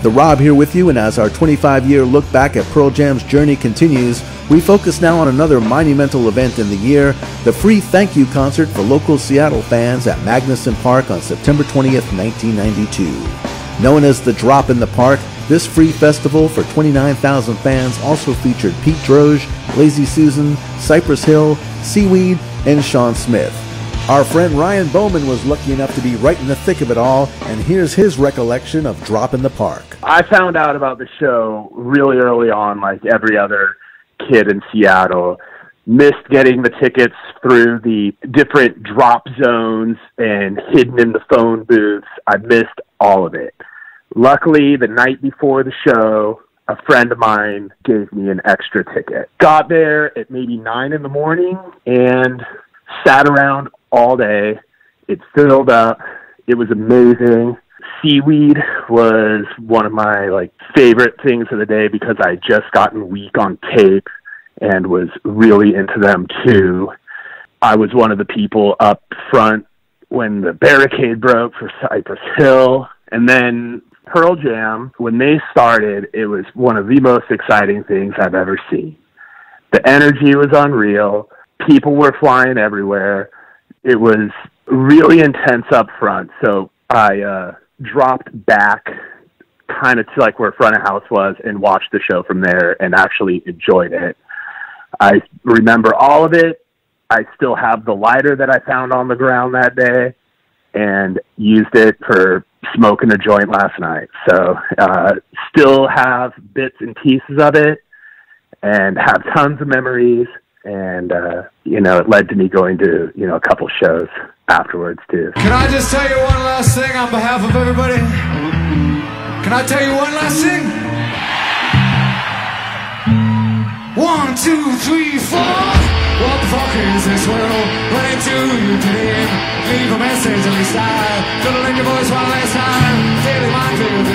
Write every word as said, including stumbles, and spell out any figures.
The Rob here with you, and as our twenty-five year look back at Pearl Jam's journey continues, we focus now on another monumental event in the year, the free thank you concert for local Seattle fans at Magnuson Park on September twentieth, nineteen ninety-two. Known as the Drop in the Park, this free festival for twenty-nine thousand fans also featured Pete Droge, Lazy Susan, Cypress Hill, Seaweed, and Sean Smith. Our friend Ryan Bowman was lucky enough to be right in the thick of it all, and here's his recollection of Drop in the Park. I found out about the show really early on, like every other kid in Seattle. Missed getting the tickets through the different drop zones and hidden in the phone booths. I missed all of it. Luckily, the night before the show, a friend of mine gave me an extra ticket. Got there at maybe nine in the morning and sat around all day. It filled up. It was amazing. Seaweed was one of my like favorite things of the day because I had just gotten Weak on tape and was really into them too. I was one of the people up front when the barricade broke for Cypress Hill. And then Pearl Jam, when they started, it was one of the most exciting things I've ever seen. The energy was unreal. People were flying everywhere. It was really intense up front. So I uh, dropped back kind of to like where front of house was and watched the show from there and actually enjoyed it. I remember all of it. I still have the lighter that I found on the ground that day and used it for smoking a joint last night. So uh, still have bits and pieces of it and have tons of memories. And, uh, you know, it led to me going to, you know, a couple shows afterwards, too. Can I just tell you one last thing on behalf of everybody? Can I tell you one last thing? One, two, three, four. What the fuck is this world? Running to you today. Leave a message at least I. Fiddle in your voice one last time. Daily mind